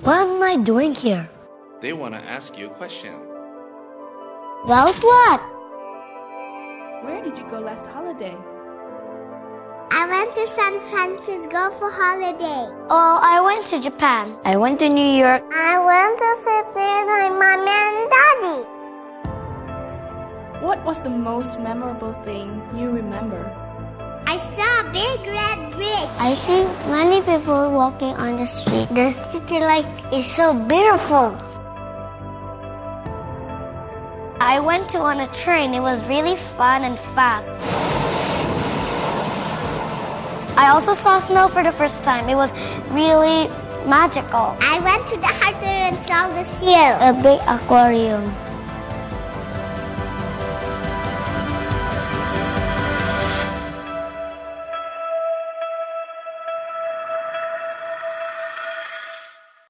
What am I doing here? They want to ask you a question. Well, what? Where did you go last holiday? I went to San Francisco for holiday. Oh, I went to Japan. I went to New York. I went to Sydney with my mommy and daddy. What was the most memorable thing you remember? I saw a big red bridge. I see many people walking on the street. The city life is so beautiful. I went on a train. It was really fun and fast. I also saw snow for the first time. It was really magical. I went to the harbor and saw the seal. A big aquarium.